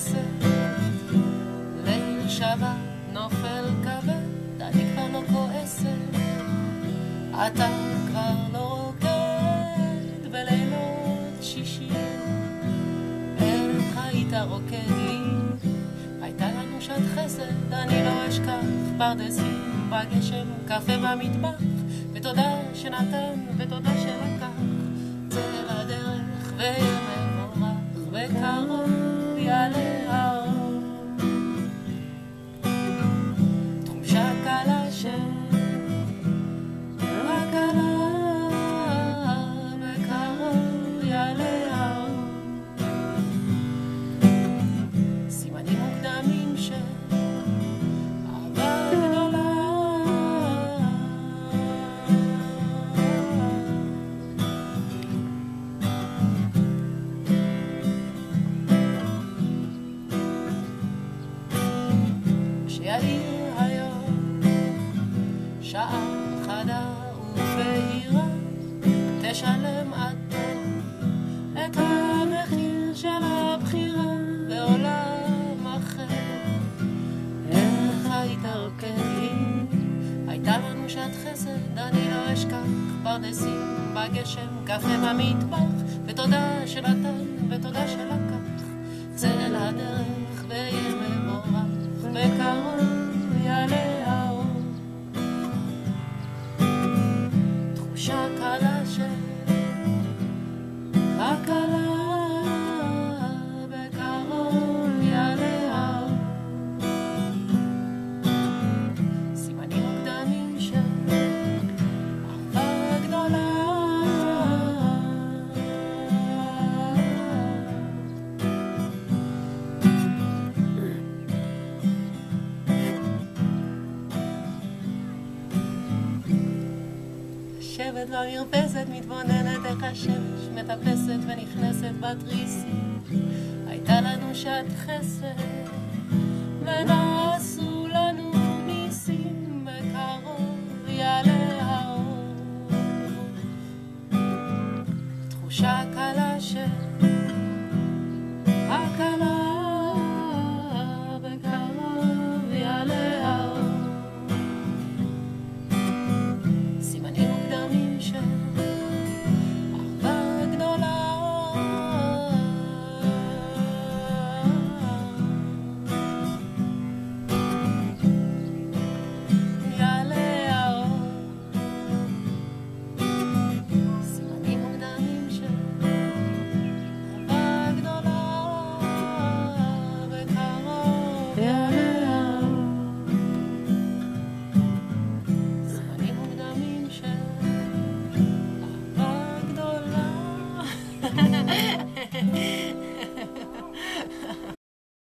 כועסת, ליל שבת נופל כבד, אני כבר לא כועסת, אתה כבר לא רוקד בלילות שישי. איך היית רוקד לי? הייתה לנו שעת חסד, אני לא אשכח, פרדסים בגשם, קפה במטבח, ותודה שנתן ותודה שלקח. צא לדרך ויהיה מבורך, וקרוב יעלה האור. תחושה קלה רק עלה, וקרוב יעלה האור. סימנים מוקדמים אהבה גדולה. כשיעיר היום שעה חדה ובהירה, תשלם אדום את המחיר של הבחירה בעולם אחר. איך היית רוקד לי? הייתה לנו שעת חסד, אני לא אשכח, פרדסים בגשם, קפה במטבח, ותודה שנתן ותודה שלקח. צא לדרך ויהיה מבורך, בקרוב יעלה האור. תחושה קלה רק עלה, בקרוב יעלה האור. סימנים מוקדמים אהבה גדולה. יושבת במרפסת, מתבוננת איך השמש מטפסת ונכנסת בתריסים. הייתה לנו שעת חסד ונעשו לנו ניסים, בקרוב יעלה האור. תחושה קלה הקלה